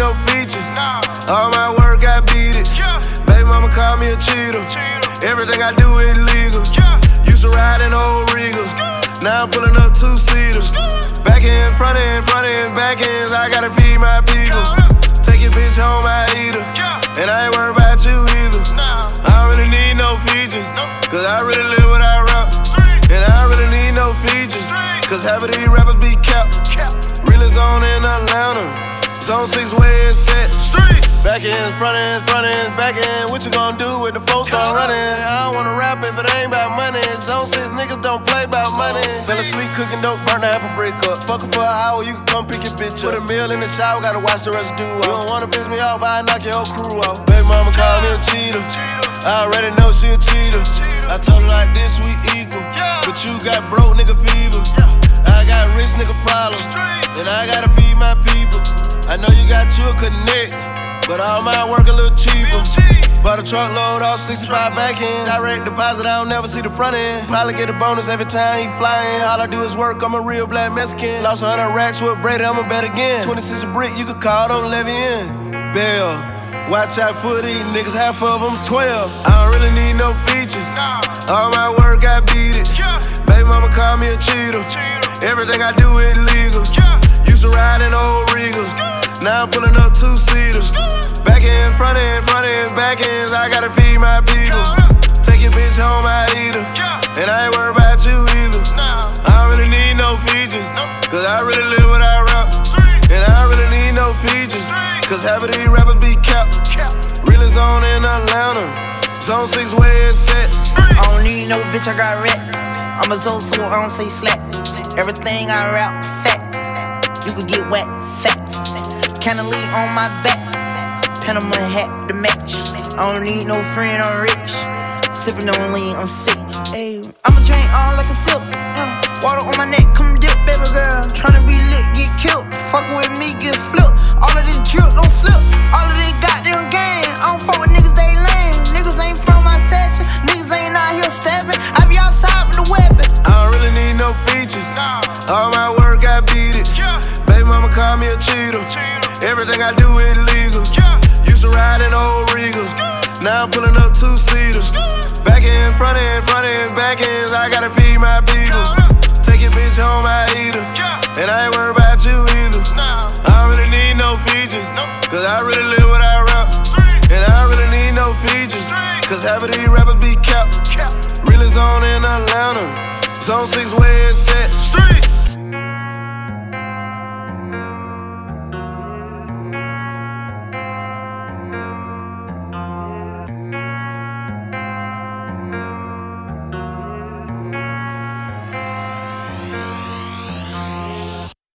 no features. All my work, I beat it. Baby mama call me a cheater. Everything I do is legal. Used to ride in old Regals. Now I'm pulling up two-seaters. Back end, front end, back ends. I gotta feed my people. Take your bitch home, I eat her. And I ain't worried about you either. I don't really need no features, cause I really live what I rap. And I don't really need no features, cause half of these rappers be capped. Really zone in Atlanta, zone 6 where it's set. Back end, front end, back end. What you gonna do when the folks start running? I don't wanna rap if it ain't about money. Zone 6 niggas don't play about money. Fell asleep cooking dope, burn half a brick up. Fuckin' for an hour, you can come pick your bitch up. Put a meal in the shower, gotta watch the residue off. You don't wanna piss me off, I knock your whole crew off. Baby mama call me a cheater, I already know she a cheater. I told her like this, we equal, but you got broke nigga fever. I got rich nigga problems, and I gotta feed my people. I know you got you a connect, but all my work a little cheaper. Bought a truckload, all 65 back end. Direct deposit, I don't never see the front end. Probably get a bonus every time he flying. All I do is work, I'm a real black Mexican. Lost 100 racks with Brady, I'ma bet again. 26 a brick, you could call, don't levy in. Bell, watch out for these niggas, half of them 12. I don't really need no features. All my work, I beat it. Baby mama call me a cheater. Everything I do is legal. Used to ride in old Regals. Now I'm pulling up two-seaters. Back end, front end, back ends. I gotta feed my people. Take your bitch home, I eat her. And I ain't worried about you either. I don't really need no features, cause I really live what I rap. And I don't really need no features, cause half of these rappers be capped. Really zone in Atlanta, zone 6 where it's set. I don't need no bitch, I got racks. I'm a zone, so I don't say slack. Everything I rap, facts. You could get wet, facts. Cannoli on my back, Panama hat to match. I don't need no friend, I'm rich. Sippin' on lean, I'm sick. Ay, I'ma drain all like a silk. Water on my neck, come dip, baby girl. Tryna be lit, get killed. Fuckin' with me, get flipped. All of this drip, don't slip. All of this goddamn game. I don't fuck with niggas, they lame. Niggas ain't from my session. Niggas ain't out here steppin'. I be outside with the weapon. I don't really need no features. All my work, I beat it. Baby mama call me a cheater. Everything I do is legal. Used to ride in old Regals. Now I'm pulling up two-seaters. Back end, front end, back ends. I gotta feed my people. Take your bitch home, I eat her. And I ain't worried about you either. I don't really need no features, cause I really live what I rap. And I don't really need no features, cause half of these rappers be capped. Really zone in Atlanta, zone 6 where it's set.